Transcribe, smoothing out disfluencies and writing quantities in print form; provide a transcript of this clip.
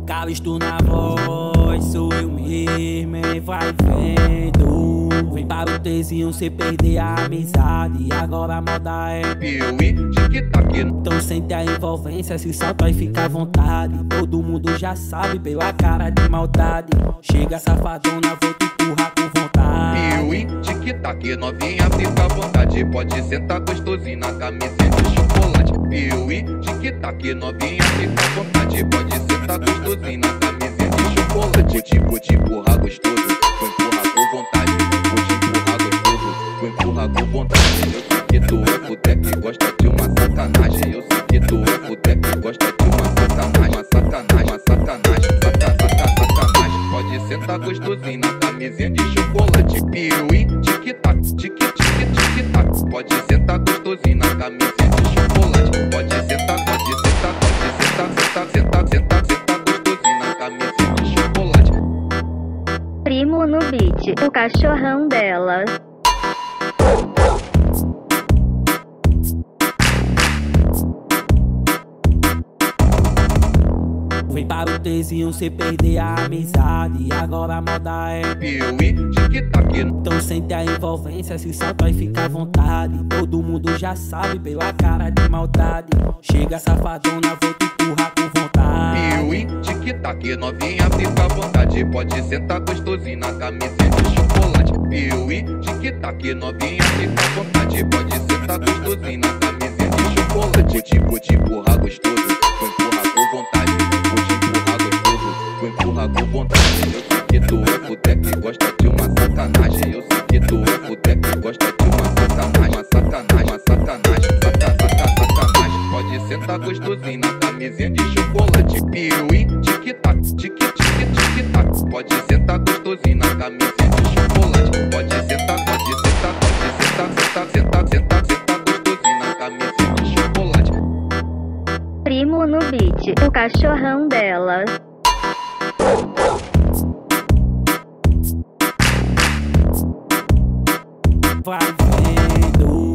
Calisto na voz, sou eu mesmo, vai vendo. Vem para o tezinho, cê perder a amizade. Agora a moda é Piuí, tic-tac. então sente a envolvência, se solta e fica à vontade. Todo mundo já sabe pela cara de maldade. Chega safadona, vou te empurrar com vontade. Piuí, tic-tac, novinha fica à vontade. Pode sentar gostosinho na camisinha de chocolate. Piuí, tic-tac, novinha fica à vontade. Pode sentar gostosinho na camisinha de chocolate. Vou te empurrar gostoso, vou empurrar com vontade. Vou te empurrar gostoso, vou empurrar com vontade. Eu sei que tu é puta que gosta de uma sacanagem. Eu sei que tu é puta que gosta de uma sacanagem. Uma sacanagem, uma sacanagem, sacanagem. Pode sentar gostosinho na camisinha de chocolate. Piuí, tic-tac, tic-tac. Pode sentar gostosinho na camisinha de chocolate. Pode sentar, pode sentar, pode sentar, sentar gostosinho na camisinha de chocolate. Primo no beat, o cachorrão dela. Vem para o tezinho, cê perder a amizade. Agora a moda é Piuí, tic-tac. então sente a envolvência, se solta e fica à vontade. Todo mundo já sabe pela cara de maldade. Chega safadona, vou te empurrar com vontade. Piuí, tic-tac, novinha fica à vontade. Pode sentar gostosinho na camisinha de chocolate. Piuí, tic-tac, novinha fica à vontade. Pode sentar gostosinho na camisinha de chocolate. Vou te empurrar gostoso, vou empurrar com vontade. Vou te empurrar gostoso, vou empurrar com vontade. Eu sei que tu é puta que gosta de uma sacanagem. Eu sei que tu é puta que gosta de uma sacanagem. Uma sacanagem, uma sacanagem, sacanagem. Pode sentar gostosinho na camisinha de chocolate. Piuí, tic-tac, tic-tac. Pode sentar gostosinho na camisinha de chocolate. Pode sentar, pode sentar, pode sentar gostosinho na camisinha de chocolate. Primo no beat, o cachorrão dela. Vai vendo.